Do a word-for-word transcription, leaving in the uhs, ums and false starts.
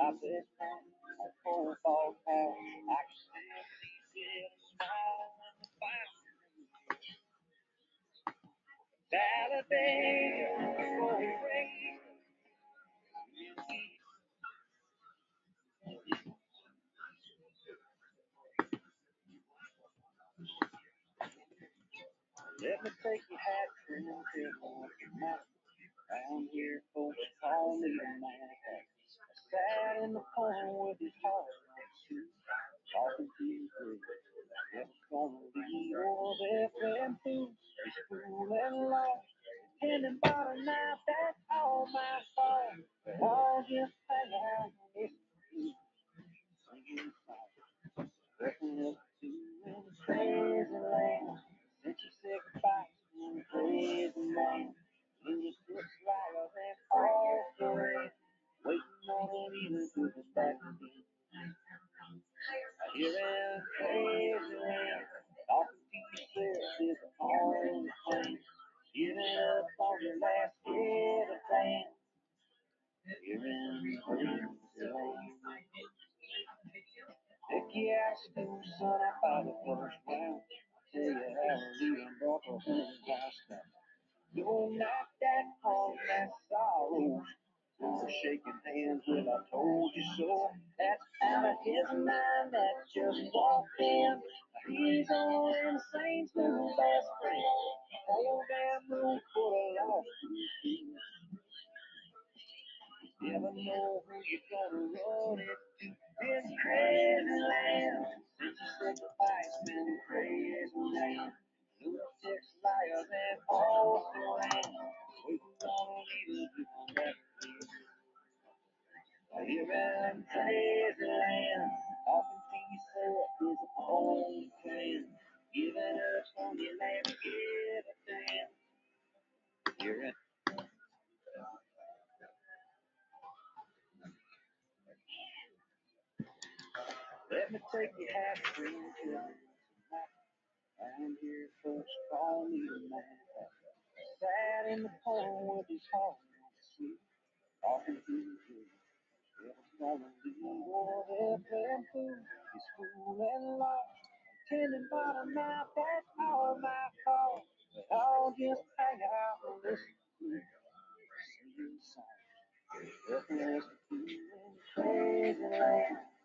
best friend, a full ball couch. I can still see it smiling in the fire. Talladega, for a race. Let me take your hat, trim, till one tonight. Around here, folks call me the man. I sat in the corner with his heart on his sleeve, talking to his girl. Just gonna leave over there playing fool. He's fooling lost, pretending about a night that's all my fault. But I'll just hang out and listen to you singing songs. Working up to in the crazy land. Since you said goodbye to the crazy man. And you took flowers and all the rain. Waiting on a leader to come back again. Here in crazy land. Talking to yourself is the only thing. Giving up on your last everything. Here in crazy land. Heck yeah, I school, son, I by the first round. Tell you how Leon brought the hundred house down. You're not that hard, that sorrow. We were shaking hands when I told you so. That's out of his mind that just walked in. He's only the Saints' new best friend. Whole damn room full of lost people. Never know who you're gonna run into. This crazy land. Since you said goodbye, it's been crazy land. Lunatics, liars, and all the rain. Waiting on a leader to come back again. Here in crazy land, talking to yourself is a only plan. Giving up on your last everything. Here in Let me take your hat, bring you tonight. Around here, folks call me the man. Sat in the corner with his heart on his sleeve, talking to his girl. Never gonna leave over there playing fool. He's fooling lost, pretending about a night that's all my fault. But I'll just hang out and listen to singing songs. Nothing else to do in crazy land.